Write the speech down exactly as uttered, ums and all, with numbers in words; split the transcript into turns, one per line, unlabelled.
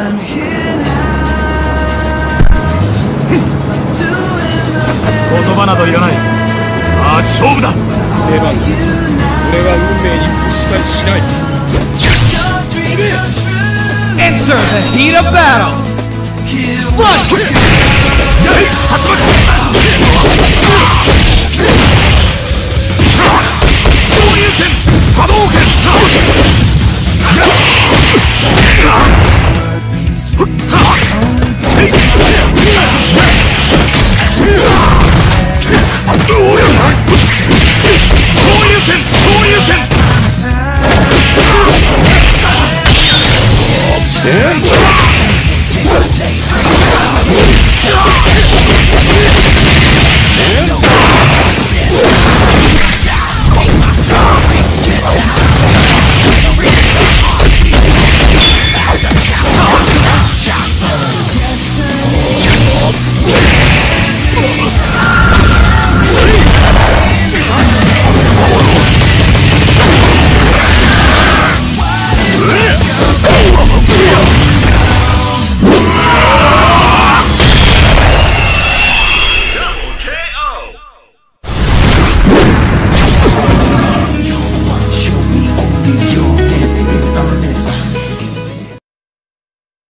言葉などいらない。さあ勝負だ。
出番だ。俺は運命に屈したりしない。
Enter the heat of battle! Fight!
やれ竜巻。昇竜拳波動拳。Yeah!